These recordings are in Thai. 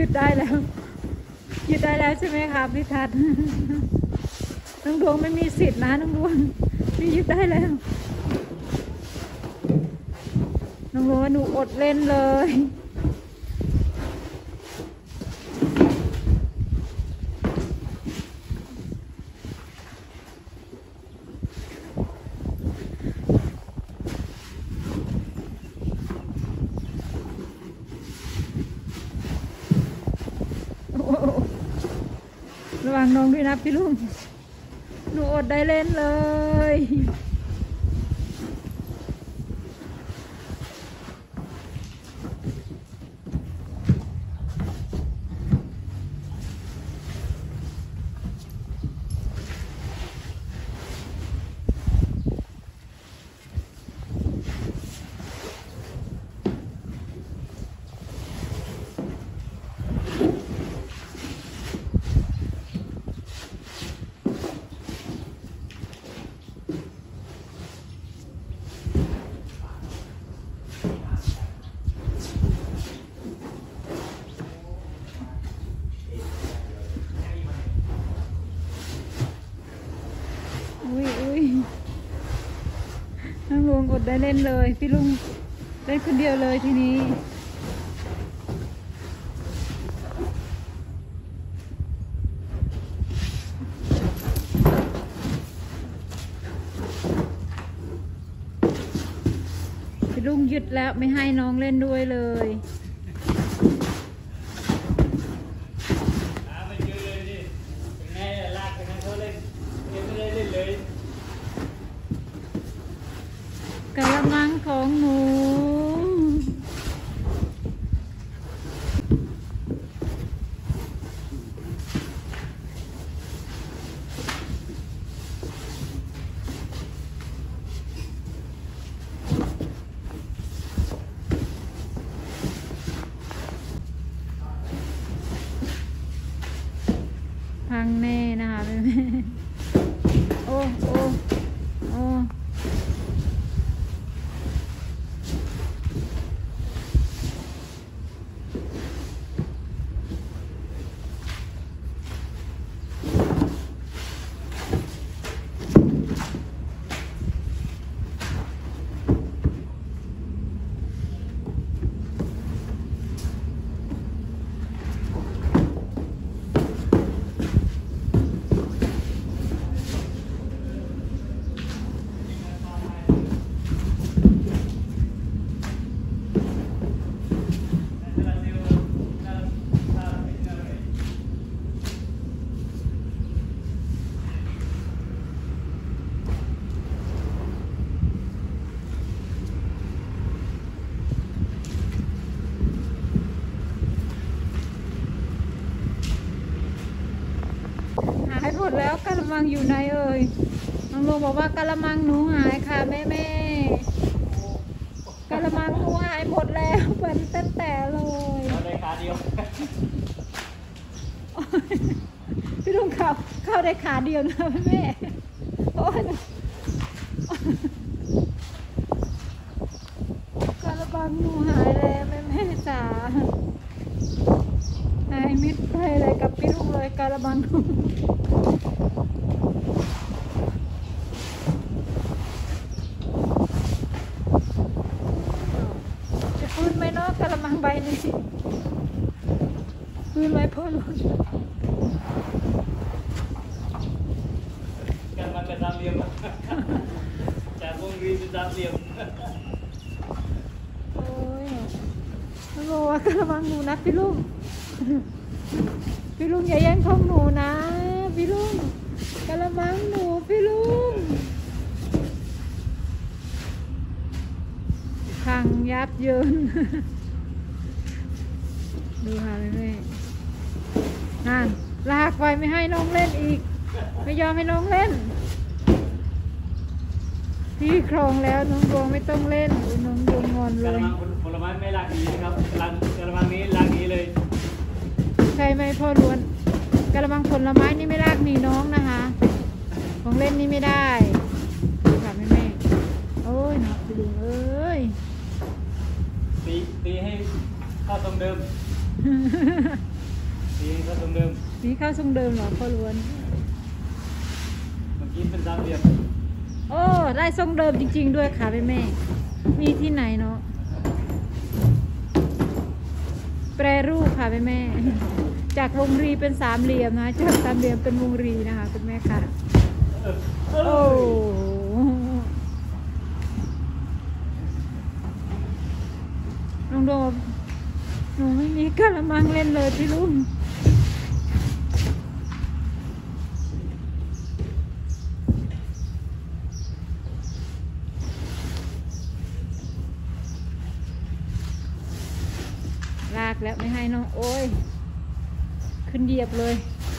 ดได้แล้วหยุดได้แล้วใช่ไหมครับพี่ทัศน์น้องดวงไม่มีสิทธินะน้องดวงพี่หยุดได้แล้วน้องดวงหนูอดเล่นเลยระวังน้องด้วยนะพี่ลุงหนูอดได้เล่นเลยน้องลุงอดได้เล่นเลยพี่ลุงเล่นคนเดียวเลยทีนี้พี่ลุงหยุดแล้วไม่ให้น้องเล่นด้วยเลยไม่เจอเลยดิเป็นไงลากไปนั่งเขาเล่นยังไม่ได้เล่นเลยกะละมังของหนูพังแน่นะคะแม่โอ้โอ้โอ้หายหมดแล้วกะละมังอยู่ไหนเอ่ยน้องลุงบอกว่ากะละมังหนูหายค่ะแม่กะละมังหนูหายหมดแล้วเป็นแต่เลยเราได้ขาเดียวพี่ลุงเข้าได้ขาเดียวนะแม่โอ้ยกะละมังหนูหายแล้วแม่จ๋าหายมิดไปเลยกับพี่ลุงเลยกะละมังหนูจะฟื้นไหมเนาะกะละมังใบนี้ฟื้นไหมพ่อหลวงกันมันเป็นสามเหลี่ยมจากวงรีเป็นสามเหลี่ยมโอ้ยน้องโลว่ากะละมังหนูนะพี่ลุงพี่ลุงอย่าแย่งของหนูนะพี่ลุงกะละมังหนูพี่ลุงพังยับเยินดูค่ะแม่นั่นลากไปไม่ให้น้องเล่นอีกไม่ยอมให้น้องเล่นพี่ครองแล้วน้องดวงไม่ต้องเล่นน้องดวงงอนเลกระยมังผลไม้ไม่ลากดีนะครับกระมังนี้ลากดีเลยใช่ไหมพ่อล้วนกระมังผลไม้นี่ไม่ลากหนีน้องนะคะของเล่นนี่ไม่ได้ค่ะแม่โอ้ยนะพี่ลุงเอ้ยตีให้เข้าตรงเดิมสีก็ตรงเดิมสีเข้าทรงเดิมเหรอพ่อล้วนเมื่อกี้เป็นสามเหลี่ยมโอ้ได้ทรงเดิมจริงๆด้วยค่ะแม่มีที่ไหนเนาะแปรรูปค่ะแม่จากวงรีเป็นสามเหลี่ยมนะจากสามเหลี่ยมเป็นวงรีนะคะคุณแม่ค่ะโอ้น้องโดมหนูไม่มีกระมังเล่นเลยพี่ลุงลากแล้วไม่ให้น้องโอ้ยขึ้นเหยียบเลย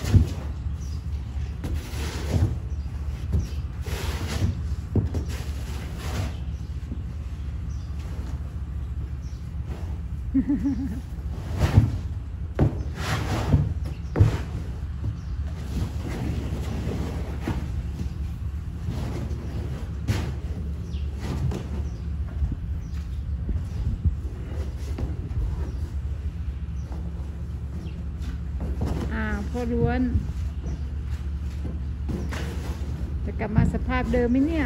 พ่อล้วนจะกลับมาสภาพเดิมไหมเนี่ย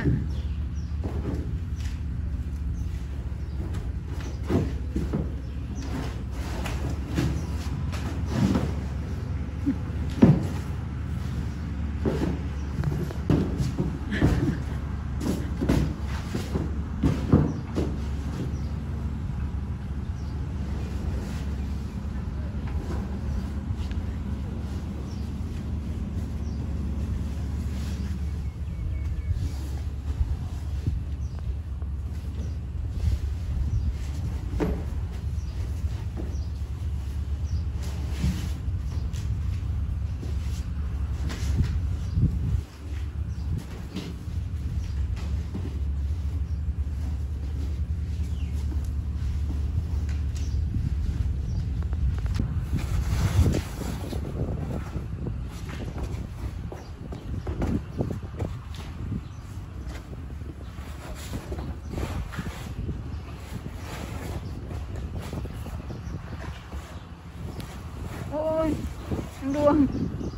โอ้ยทั้งดวง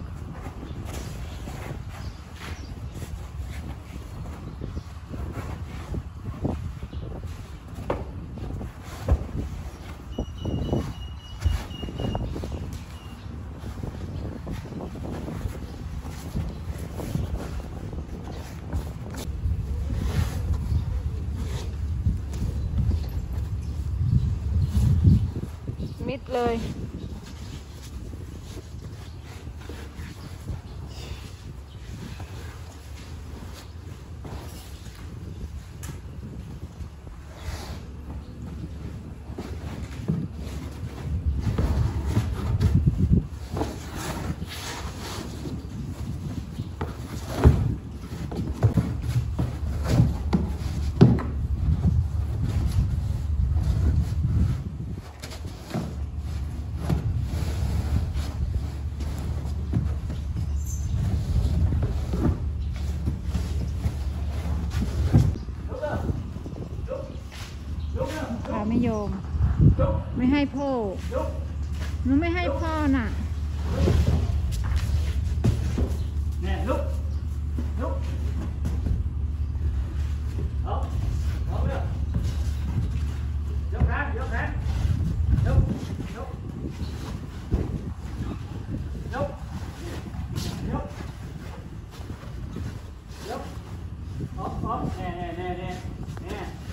มิดเลยขาไม่ยอมไม่ให้พ่อหนูไม่ให้พ่อน่ะเนี่ยลุกเอาเลยยกแขนยกยกออกแน่